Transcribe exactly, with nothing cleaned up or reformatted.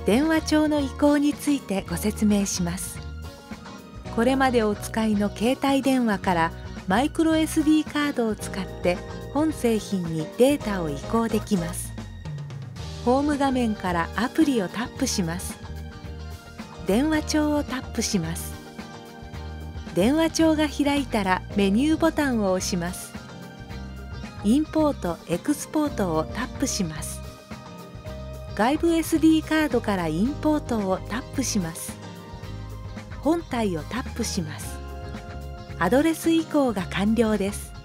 電話帳の移行についてご説明します。これまでお使いの携帯電話からマイクロ エスディー カードを使って本製品にデータを移行できます。ホーム画面からアプリをタップします。電話帳をタップします。電話帳が開いたらメニューボタンを押します。インポート・エクスポートをタップします。外部 エスディー カードからインポートをタップします。本体をタップします。アドレス移行が完了です。